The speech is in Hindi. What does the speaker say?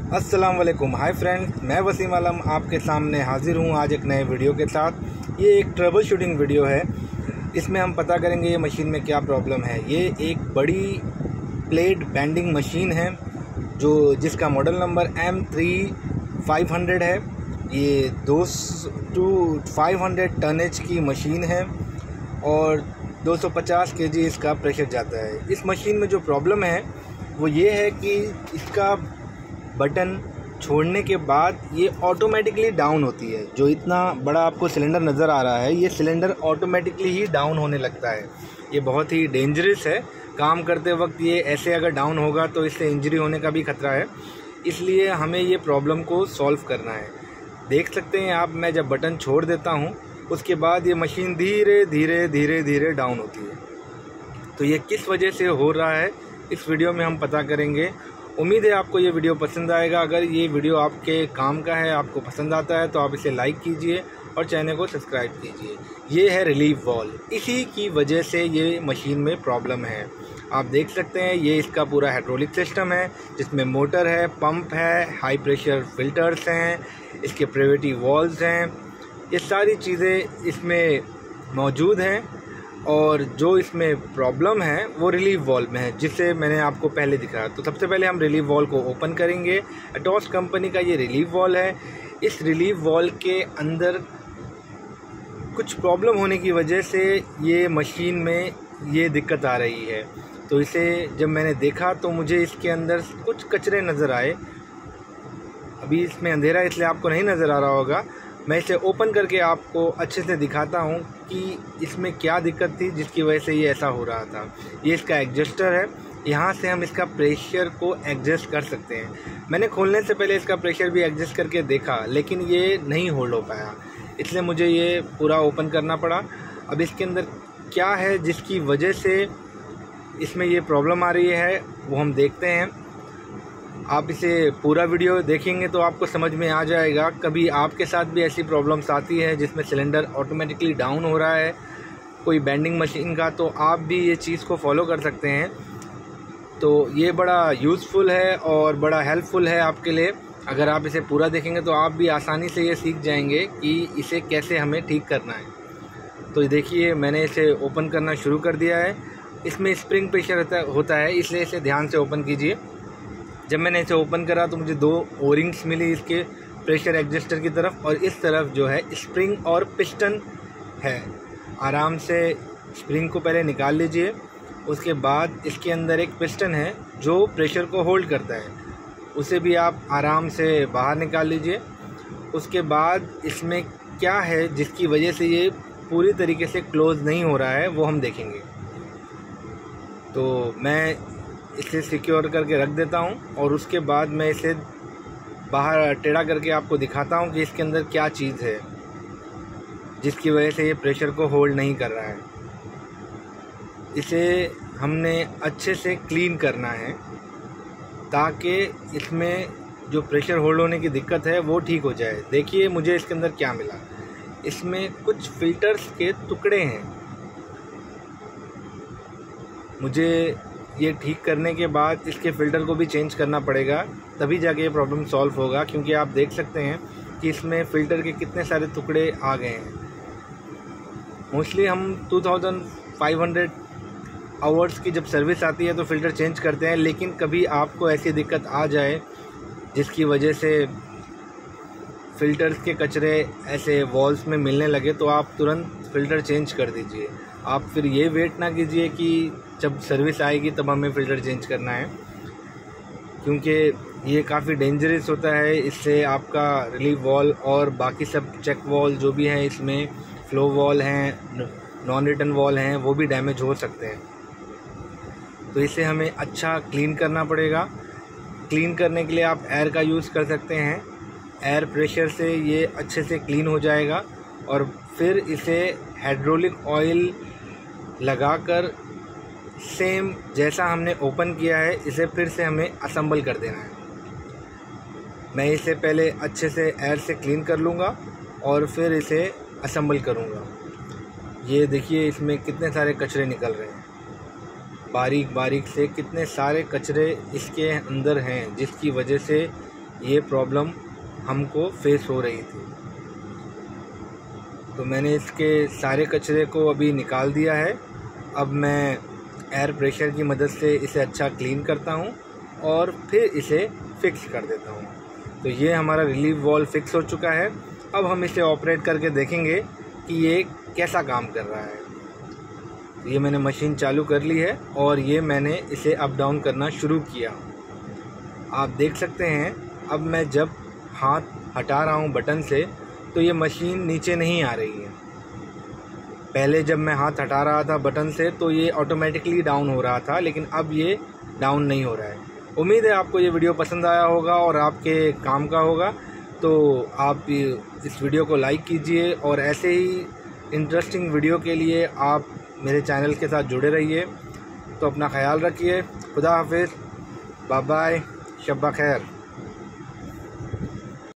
अस्सलाम वालेकुम। हाय फ्रेंड्स, मैं वसीम आलम आपके सामने हाजिर हूँ आज एक नए वीडियो के साथ। ये एक ट्रबल शूटिंग वीडियो है। इसमें हम पता करेंगे ये मशीन में क्या प्रॉब्लम है। ये एक बड़ी प्लेट बेंडिंग मशीन है जिसका मॉडल नंबर M3500 है। ये 500 टनेज की मशीन है और 250 kg इसका प्रेशर जाता है। इस मशीन में जो प्रॉब्लम है वो ये है कि इसका बटन छोड़ने के बाद ये ऑटोमेटिकली डाउन होती है। जो इतना बड़ा आपको सिलेंडर नज़र आ रहा है, ये सिलेंडर ऑटोमेटिकली ही डाउन होने लगता है। ये बहुत ही डेंजरस है। काम करते वक्त ये ऐसे अगर डाउन होगा तो इससे इंजरी होने का भी खतरा है। इसलिए हमें ये प्रॉब्लम को सॉल्व करना है। देख सकते हैं आप, मैं जब बटन छोड़ देता हूँ उसके बाद ये मशीन धीरे धीरे धीरे धीरे डाउन होती है। तो ये किस वजह से हो रहा है इस वीडियो में हम पता करेंगे। उम्मीद है आपको ये वीडियो पसंद आएगा। अगर ये वीडियो आपके काम का है, आपको पसंद आता है, तो आप इसे लाइक कीजिए और चैनल को सब्सक्राइब कीजिए। ये है रिलीफ वॉल्व, इसी की वजह से ये मशीन में प्रॉब्लम है। आप देख सकते हैं ये इसका पूरा हाइड्रोलिक सिस्टम है जिसमें मोटर है, पंप है, हाई प्रेशर फिल्टर्स हैं, इसके प्रिवेटी वॉल्व्स हैं। ये सारी चीज़ें इसमें मौजूद हैं और जो इसमें प्रॉब्लम है वो रिलीफ वॉल्व में है, जिसे मैंने आपको पहले दिखाया। तो सबसे पहले हम रिलीफ वॉल्व को ओपन करेंगे। एटॉस कंपनी का ये रिलीफ वॉल्व है। इस रिलीफ वॉल्व के अंदर कुछ प्रॉब्लम होने की वजह से ये मशीन में ये दिक्कत आ रही है। तो इसे जब मैंने देखा तो मुझे इसके अंदर कुछ कचरे नज़र आए। अभी इसमें अंधेरा इसलिए आपको नहीं नज़र आ रहा होगा। मैं इसे ओपन करके आपको अच्छे से दिखाता हूँ कि इसमें क्या दिक्कत थी जिसकी वजह से ये ऐसा हो रहा था। ये इसका एडजस्टर है, यहाँ से हम इसका प्रेशर को एडजस्ट कर सकते हैं। मैंने खोलने से पहले इसका प्रेशर भी एडजस्ट करके देखा लेकिन ये नहीं होल्ड हो पाया, इसलिए मुझे ये पूरा ओपन करना पड़ा। अब इसके अंदर क्या है जिसकी वजह से इसमें ये प्रॉब्लम आ रही है वो हम देखते हैं। आप इसे पूरा वीडियो देखेंगे तो आपको समझ में आ जाएगा। कभी आपके साथ भी ऐसी प्रॉब्लम्स आती है जिसमें सिलेंडर ऑटोमेटिकली डाउन हो रहा है कोई बेंडिंग मशीन का, तो आप भी ये चीज़ को फॉलो कर सकते हैं। तो ये बड़ा यूज़फुल है और बड़ा हेल्पफुल है आपके लिए। अगर आप इसे पूरा देखेंगे तो आप भी आसानी से ये सीख जाएंगे कि इसे कैसे हमें ठीक करना है। तो देखिए, मैंने इसे ओपन करना शुरू कर दिया है। इसमें स्प्रिंग प्रेशर होता है, इसलिए इसे ध्यान से ओपन कीजिए। जब मैंने इसे ओपन करा तो मुझे 2 ओरिंग्स मिली इसके प्रेशर एडजस्टर की तरफ, और इस तरफ जो है स्प्रिंग और पिस्टन है। आराम से स्प्रिंग को पहले निकाल लीजिए। उसके बाद इसके अंदर एक पिस्टन है जो प्रेशर को होल्ड करता है, उसे भी आप आराम से बाहर निकाल लीजिए। उसके बाद इसमें क्या है जिसकी वजह से ये पूरी तरीके से क्लोज़ नहीं हो रहा है वो हम देखेंगे। तो मैं इसे सिक्योर करके रख देता हूं और उसके बाद मैं इसे बाहर टेढ़ा करके आपको दिखाता हूं कि इसके अंदर क्या चीज़ है जिसकी वजह से ये प्रेशर को होल्ड नहीं कर रहा है। इसे हमने अच्छे से क्लीन करना है ताकि इसमें जो प्रेशर होल्ड होने की दिक्कत है वो ठीक हो जाए। देखिए मुझे इसके अंदर क्या मिला। इसमें कुछ फिल्टर्स के टुकड़े हैं। मुझे ये ठीक करने के बाद इसके फ़िल्टर को भी चेंज करना पड़ेगा, तभी जाके ये प्रॉब्लम सॉल्व होगा। क्योंकि आप देख सकते हैं कि इसमें फ़िल्टर के कितने सारे टुकड़े आ गए हैं। मोस्टली हम 2500 आवर्स की जब सर्विस आती है तो फ़िल्टर चेंज करते हैं, लेकिन कभी आपको ऐसी दिक्कत आ जाए जिसकी वजह से फ़िल्टर्स के कचरे ऐसे वॉल्स में मिलने लगे तो आप तुरंत फ़िल्टर चेंज कर दीजिए। आप फिर ये वेट ना कीजिए कि जब सर्विस आएगी तब हमें फ़िल्टर चेंज करना है, क्योंकि ये काफ़ी डेंजरस होता है। इससे आपका रिलीफ वॉल्व और बाकी सब चेक वॉल्व जो भी हैं, इसमें फ्लो वॉल्व हैं, नॉन रिटर्न वॉल्व हैं, वो भी डैमेज हो सकते हैं। तो इसे हमें अच्छा क्लीन करना पड़ेगा। क्लीन करने के लिए आप एयर का यूज़ कर सकते हैं। एयर प्रेशर से ये अच्छे से क्लीन हो जाएगा और फिर इसे हाइड्रोलिक ऑयल लगाकर सेम जैसा हमने ओपन किया है इसे फिर से हमें असेंबल कर देना है। मैं इसे पहले अच्छे से एयर से क्लीन कर लूँगा और फिर इसे असेंबल करूँगा। ये देखिए इसमें कितने सारे कचरे निकल रहे हैं, बारीक बारीक से कितने सारे कचरे इसके अंदर हैं, जिसकी वजह से ये प्रॉब्लम हमको फेस हो रही थी। तो मैंने इसके सारे कचरे को अभी निकाल दिया है। अब मैं एयर प्रेशर की मदद से इसे अच्छा क्लीन करता हूँ और फिर इसे फिक्स कर देता हूँ। तो ये हमारा रिलीव वॉल्व फिक्स हो चुका है। अब हम इसे ऑपरेट करके देखेंगे कि ये कैसा काम कर रहा है। ये मैंने मशीन चालू कर ली है और ये मैंने इसे अप डाउन करना शुरू किया। आप देख सकते हैं अब मैं जब हाथ हटा रहा हूँ बटन से तो ये मशीन नीचे नहीं आ रही है। पहले जब मैं हाथ हटा रहा था बटन से तो ये ऑटोमेटिकली डाउन हो रहा था, लेकिन अब ये डाउन नहीं हो रहा है। उम्मीद है आपको ये वीडियो पसंद आया होगा और आपके काम का होगा। तो आप इस वीडियो को लाइक कीजिए और ऐसे ही इंटरेस्टिंग वीडियो के लिए आप मेरे चैनल के साथ जुड़े रहिए। तो अपना ख्याल रखिए। खुदा हाफिज़, बाय बाय, शब्बा खैर।